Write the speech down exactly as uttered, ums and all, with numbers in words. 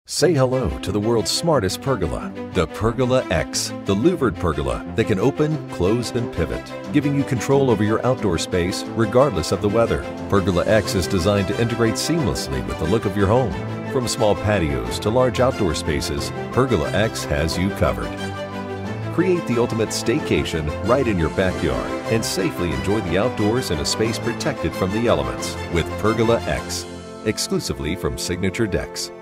Say hello to the world's smartest pergola, the Pergola X, the louvered pergola that can open, close, and pivot, giving you control over your outdoor space regardless of the weather. Pergola X is designed to integrate seamlessly with the look of your home. From small patios to large outdoor spaces, Pergola X has you covered. Create the ultimate staycation right in your backyard and safely enjoy the outdoors in a space protected from the elements with Pergola X, exclusively from Signature Decks.